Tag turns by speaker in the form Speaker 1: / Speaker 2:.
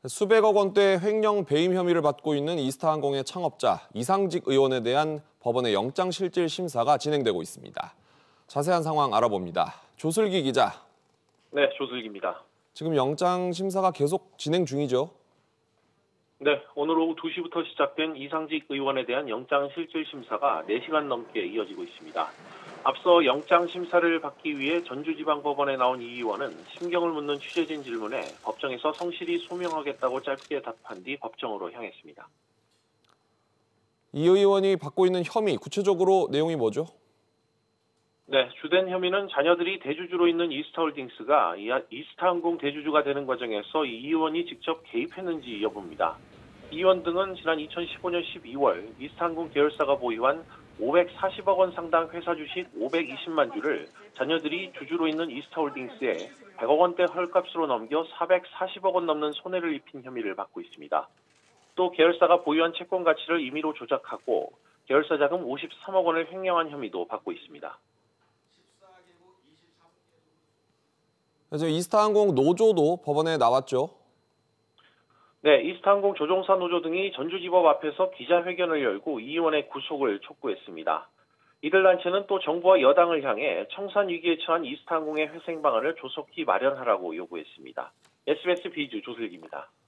Speaker 1: 수백억 원대 횡령 배임 혐의를 받고 있는 이스타항공의 창업자 이상직 의원에 대한 법원의 영장실질 심사가 진행되고 있습니다. 자세한 상황 알아봅니다. 조슬기 기자.
Speaker 2: 네, 조슬기입니다.
Speaker 1: 지금 영장 심사가 계속 진행 중이죠?
Speaker 2: 네, 오늘 오후 2시부터 시작된 이상직 의원에 대한 영장실질심사가 4시간 넘게 이어지고 있습니다. 앞서 영장심사를 받기 위해 전주지방법원에 나온 이 의원은 심경을 묻는 취재진 질문에 법정에서 성실히 소명하겠다고 짧게 답한 뒤 법정으로 향했습니다.
Speaker 1: 이 의원이 받고 있는 혐의, 구체적으로 내용이 뭐죠?
Speaker 2: 네, 주된 혐의는 자녀들이 대주주로 있는 이스타홀딩스가 이스타항공 대주주가 되는 과정에서 이 의원이 직접 개입했는지 여부입니다. 이 의원 등은 지난 2015년 12월 이스타항공 계열사가 보유한 540억 원 상당 회사 주식 520만 주를 자녀들이 주주로 있는 이스타홀딩스에 100억 원대 헐값으로 넘겨 440억 원 넘는 손해를 입힌 혐의를 받고 있습니다. 또 계열사가 보유한 채권 가치를 임의로 조작하고 계열사 자금 53억 원을 횡령한 혐의도 받고 있습니다.
Speaker 1: 그래서 이스타항공 노조도 법원에 나왔죠?
Speaker 2: 네, 이스타항공 조종사 노조 등이 전주지법 앞에서 기자회견을 열고 이 의원의 구속을 촉구했습니다. 이들 단체는 또 정부와 여당을 향해 청산 위기에 처한 이스타항공의 회생 방안을 조속히 마련하라고 요구했습니다. SBS 비주 조슬기입니다.